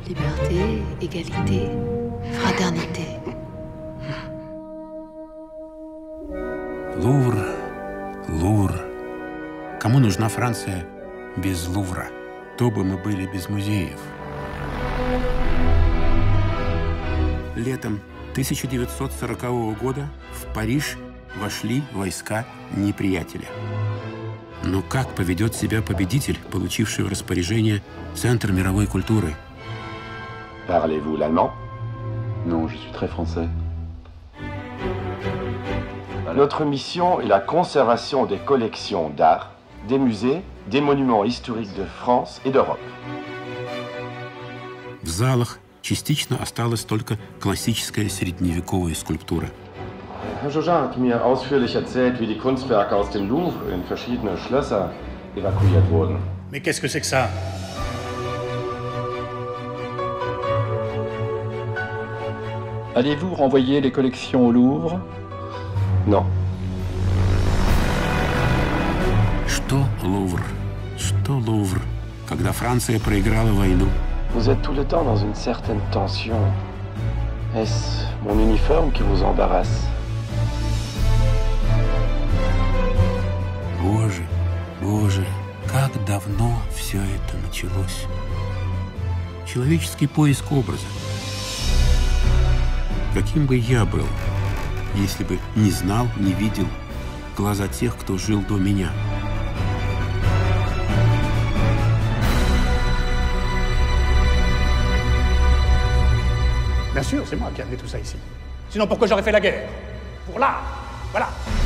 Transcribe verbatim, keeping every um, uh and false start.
Liberté, égalité, fraternité. Лувр, Лувр. Кому нужна Франция без Лувра? То бы мы были без музеев. Летом тысяча девятьсот сорокового года в Париж вошли войска неприятеля. Но как поведет себя победитель, получивший в распоряжение Центр мировой культуры? Parlez-vous l'allemand? Non, je suis très français. Notre mission est la conservation des collections d'art, des musées, des monuments historiques de France et d'Europe. В залах частично осталась только классическая средневековая скульптура. Herr Jaujin hat mir ausführlich erzählt, wie die Kunstwerke aus dem Louvre in verschiedene Schlösser evakuiert wurden. Mais qu'est-ce que c'est que ça? Allez-vous renvoyer les collections au Louvre? Non. Что Лувр? Что Лувр? Когда Франция проиграла войну? Vous êtes tout le temps dans une certaine tension. Est-ce mon uniforme qui vous embarrasse? Боже, Боже, как давно все это началось. Человеческий поиск образа. Каким бы я был, если бы не знал, не видел глаза тех, кто жил до меня? Bien sûr, c'est moi qui ai amené tout ça ici. Sinon, pourquoi j'aurais fait la guerre? Pour l'art, voilà.